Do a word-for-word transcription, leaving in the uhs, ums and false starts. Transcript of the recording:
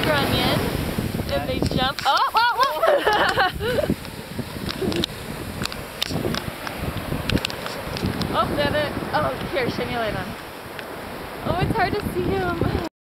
Grunion, and they jump. Oh, oh, oh! Oh, there it. Oh, here, shine your light on. Oh, it's hard to see him.